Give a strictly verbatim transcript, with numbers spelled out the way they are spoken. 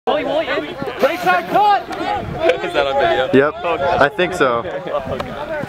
Is that on video? Yep, I think so.